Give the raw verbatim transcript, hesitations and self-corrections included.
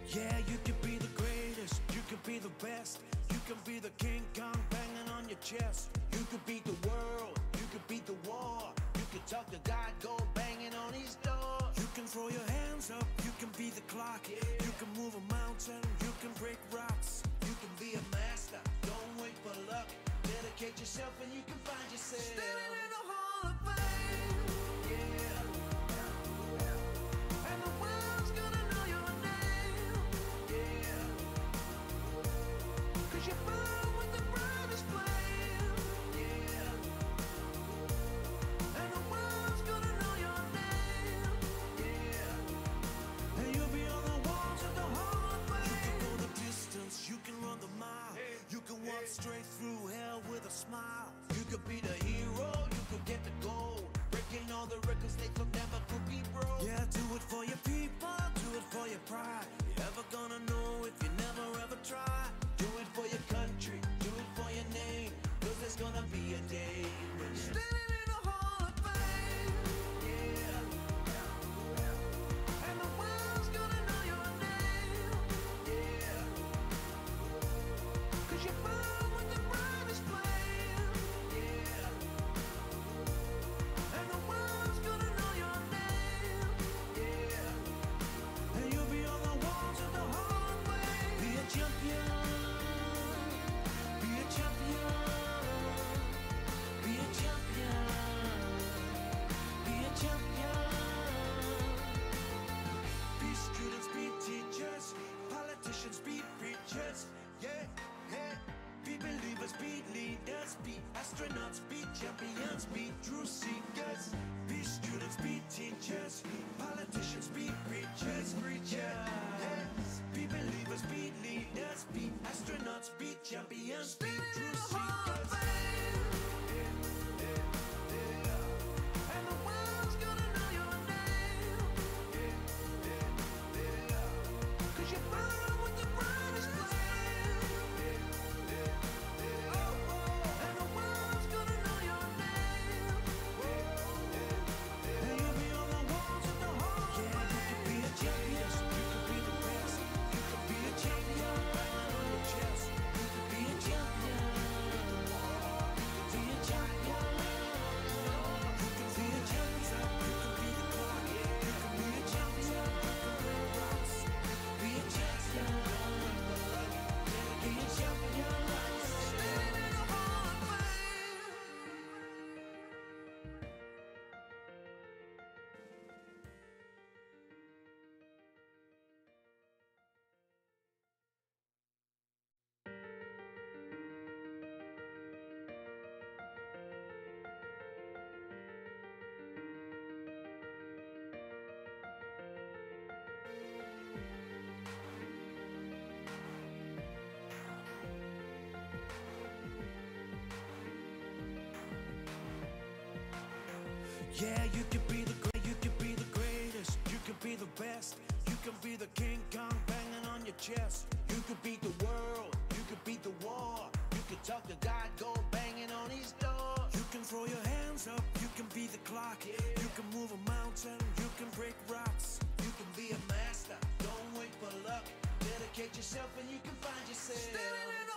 Yeah, you can be the greatest, you can be the best. You can be the King Kong banging on your chest. You could beat the world, you could beat the war. You could talk to God, go banging on his door. You can throw your hands up, you can be the clock. Yeah. You can move a mountain, you can break rocks. You can be a master, don't wait for luck. Dedicate yourself and you can find yourself standing in the Hall of Fame. Yeah. And the world's gonna know your name. Yeah. Cause you burn with the brightest flame. Yeah. And the world's gonna know your name. Yeah. And you'll be on the walls of the Hall of Fame. You can go the distance, you can run the mile. You can walk straight through hell with a smile. You could be the hero, you could get the gold. Breaking all the records they could never could be broke. Yeah, do it for your people, do it for your pride. You ever gonna know if you never ever try? Do it for your country, do it for your name. Cause there's gonna be a day when you're standing in the Hall of Fame. Yeah. And the world's gonna know your name. Yeah. Cause you burn with the brightest flame. Yeah. And the world's gonna know your name. Yeah. And you'll be on the walls of the Hall of Fame. Be a champion. Be a champion. Be a champion. Be a champion. Be students, be teachers. Politicians, be preachers. Yeah, yeah. Be believers, be leaders. Be astronauts, be champions. Be truth seekers. Be students, be teachers. Politicians, be preachers. Preachers. Yes. Be believers, be leaders. Be astronauts, be champions. Be truth seekers. And the world's gonna know your name. Cause you burn with the brightest flame. And the world's gonna know your name. And you'll be on the walls of the Hall of Fame. Yeah, you could be a champion, you could be the best. You could be a champion, banging on your chest. You could be a champion. Be a champion. You can be a champion, you can be the clock. You can be a champion, you can break rocks. Be a champion. Be a champion. Standing in the Hall of Yeah, you can be the great, you can be the greatest. You can be the best. You can be the King Kong banging on your chest. You could beat the world, you could beat the war. You could talk to God, go banging on his door. You can throw your hands up, you can be the clock. Yeah. You can move a mountain, you can break rocks. You can be a master, don't wait for luck. Dedicate yourself and you can find yourself standing in